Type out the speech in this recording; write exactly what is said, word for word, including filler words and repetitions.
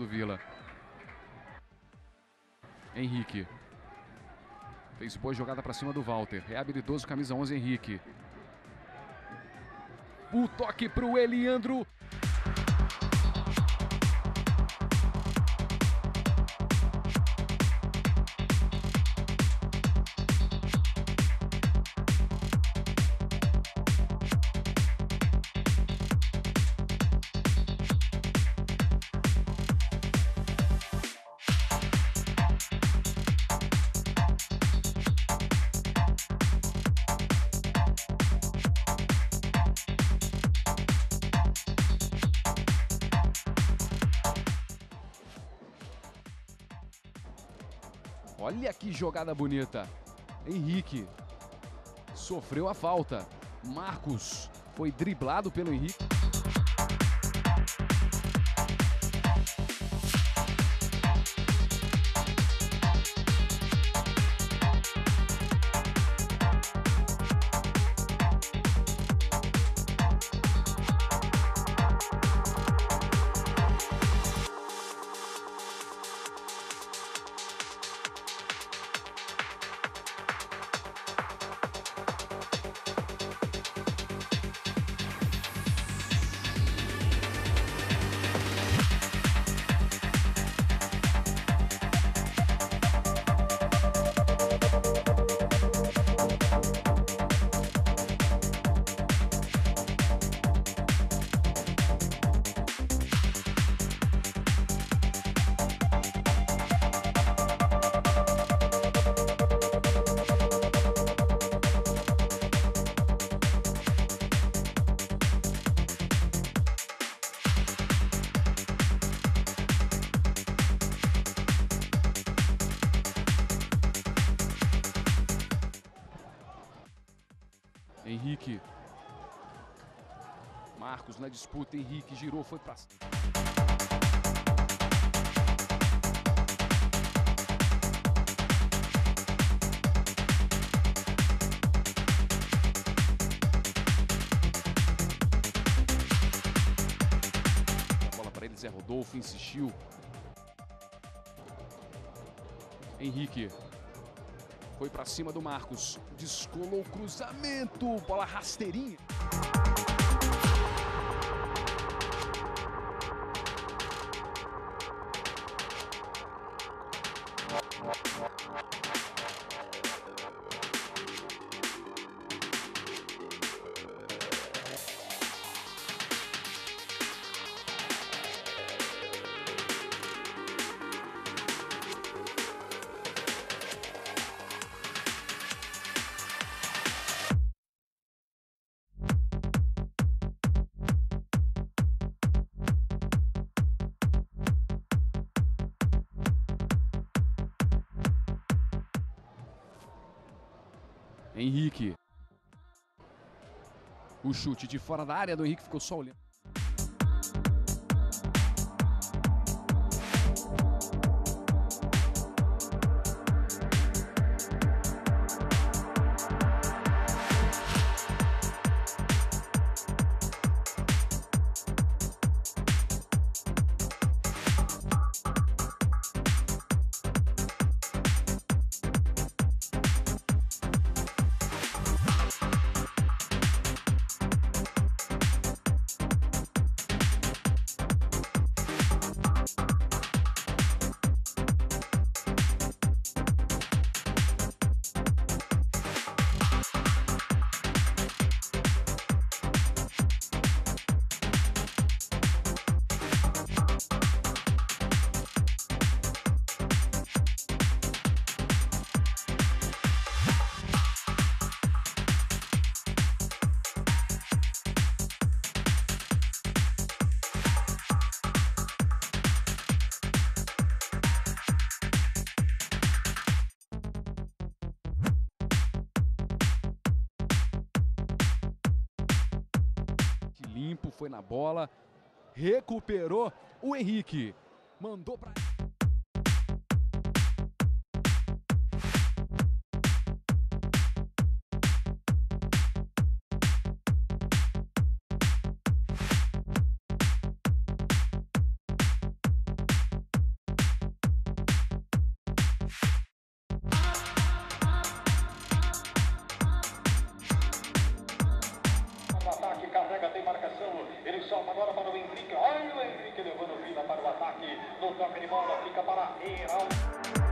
Vila. Henrique. Fez boa jogada para cima do Walter. É habilidoso, camisa onze, Henrique. O toque para o Eliandro. Olha que jogada bonita. Henrique sofreu a falta. Marcos foi driblado pelo Henrique. Henrique. Marcos na disputa, Henrique girou, foi para... A bola para ele, Zé Rodolfo insistiu. Henrique. Foi para cima do Marcos. Descolou o cruzamento. Bola rasteirinha. Henrique. O chute de fora da área do Henrique, ficou só olhando. Limpo, foi na bola, recuperou o Henrique, mandou para... ataque. No toque de bola, fica para Reinaldo.